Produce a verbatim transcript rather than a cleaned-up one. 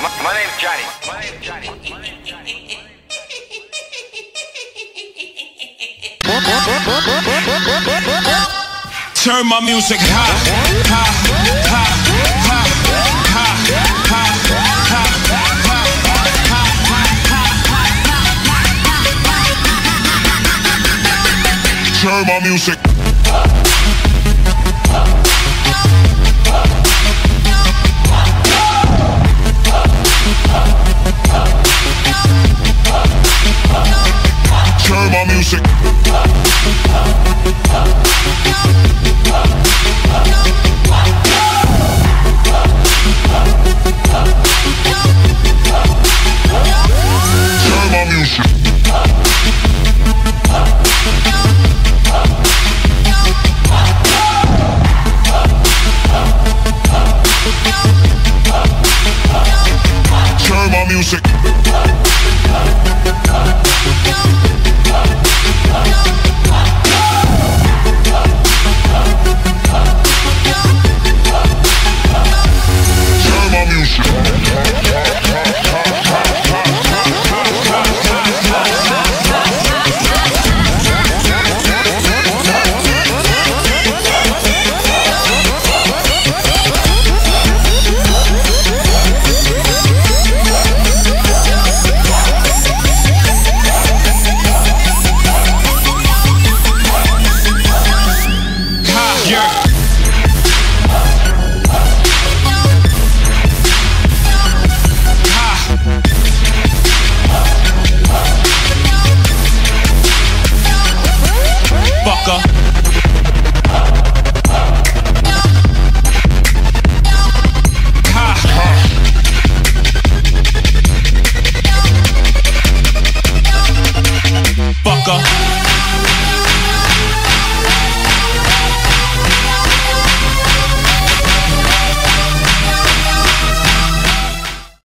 My name's Johnny. My name's Johnny. My name's Johnny. Turn my music high, high, high, high, high, high, high, high, high, high. Turn my music.